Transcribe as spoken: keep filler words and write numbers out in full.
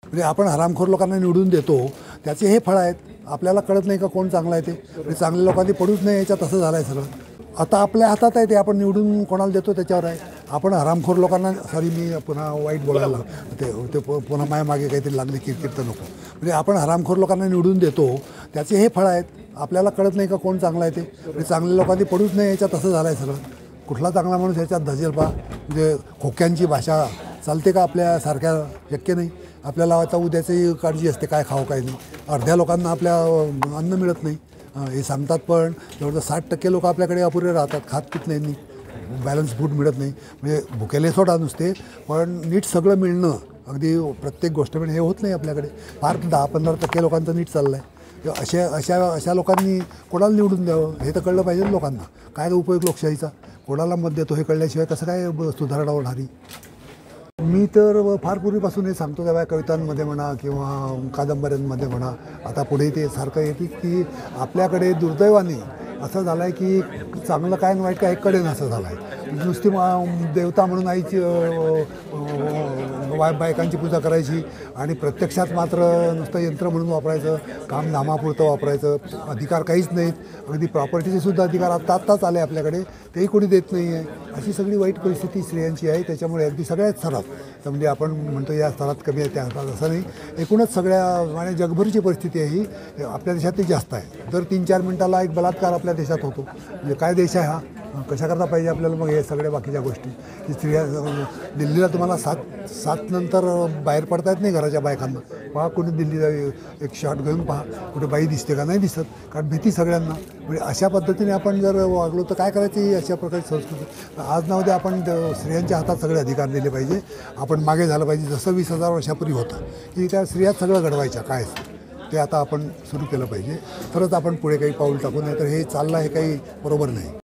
म्हणजे आपण हरामखोर लोकांना निवडून देतो, त्याचे हे फळ आहेत. आपल्याला कळत नाही का कोण चांगला आहे ते. म्हणजे चांगल्या लोकांनी पडूच नाही याच्यात असं झालं आहे सगळं. आता आपल्या हातात आहे ते आपण निवडून कोणाला देतो त्याच्यावर आहे. आपण हरामखोर लोकांना सॉरी मी पुन्हा वाईट बोलायला ते ते पुन्हा माया मागे काहीतरी लागले किरकिर तर नको. म्हणजे आपण हरामखोर लोकांना निवडून देतो, त्याचे हे फळ आहेत. आपल्याला कळत नाही का कोण चांगला आहे ते. म्हणजे चांगल्या लोकांनी पडूच नाही याच्यात असं झालं आहे सगळं. कुठला चांगला माणूस याच्यात धजेल पा. म्हणजे खोक्यांची भाषा चालते का आपल्यासारख्या? शक्य नाही. आपल्याला आता उद्याची काळजी असते काय खावं काय नाही. अर्ध्या लोकांना आपल्या अन्न मिळत नाही हे सांगतात, पण जवळजवळ साठ टक्के लोक आपल्याकडे अपुरे राहतात, खात पित नाही, बॅलन्स फूड मिळत नाही. म्हणजे भुकेले सोडा नुसते, पण नीट सगळं मिळणं अगदी प्रत्येक गोष्ट मिळणं हे होत नाही आपल्याकडे. फार दहा पंधरा टक्के लोकांचं नीट चाललं आहे. अशा अशा अशा लोकांनी कोणाला निवडून द्यावं हे तर कळलं पाहिजे लोकांना. काय उपयोग लोकशाहीचा, कोणाला मत देतो हे कळल्याशिवाय कसं काय सुधारणा होणारी. मी तर फार पूर्वीपासून हे सांगतो, त्या कवितांमध्ये म्हणा किंवा कादंबऱ्यांमध्ये म्हणा, आता पुढे ते सारखं येते की आपल्याकडे दुर्दैवाने असं झालं आहे की चांगलं काय आणि वाईट काय कळेन असं झालं आहे. नुसती देवता म्हणून आईची वाय बायकांची पूजा करायची आणि प्रत्यक्षात मात्र नुसतं यंत्र म्हणून वापरायचं, काम नामापुरतं वापरायचं, अधिकार काहीच नाहीत. अगदी प्रॉपर्टीचे सुद्धा अधिकार आत्ता आत्ताच आले आपल्याकडे, तेही कोणी देत नाही आहे. अशी सगळी वाईट परिस्थिती स्त्रियांची आहे. त्याच्यामुळे अगदी सगळ्याच स्तरात, तर म्हणजे आपण म्हणतो या स्तरात कमी आहे त्या स्तरात असं नाही, एकूणच सगळ्या म्हणजे जगभरची परिस्थिती आहे ही आपल्या देशातही जास्त आहे. दर तीन चार मिनटाला एक बलात्कार आपल्या देशात होतो. म्हणजे काय देश आहे हा? कशा करता पाहिजे आपल्याला मग हे सगळ्या बाकीच्या गोष्टी. की स्त्रिया दिल्लीला तुम्हाला सात सात नंतर बाहेर पडता येत नाही घराच्या बायकांना. पहा कुठे दिल्लीला एक शॉट घेऊन पहा, कुठे बाई दिसते का? नाही दिसत, कारण भीती सगळ्यांना. म्हणजे अशा पद्धतीने आपण जर वागलो तर काय करायची अशा प्रकारची संस्कृती. आज ना उद्या आपण स्त्रियांच्या हातात सगळे अधिकार दिले पाहिजे. आपण मागे झालं पाहिजे, जसं वीस हजार वर्षापूर्वी होतं की त्या स्त्रिया सगळं घडवायच्या काय ते आता आपण सुरू केलं पाहिजे. तरच आपण पुढे काही पाऊल टाकू, नाही तर हे चाललं हे काही बरोबर नाही.